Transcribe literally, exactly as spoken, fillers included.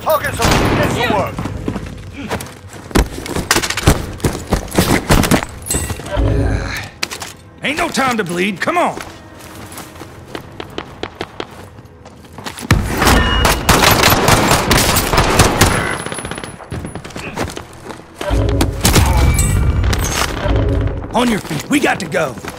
Targets are get to work. Ain't no time to bleed. Come on. On your feet. We got to go.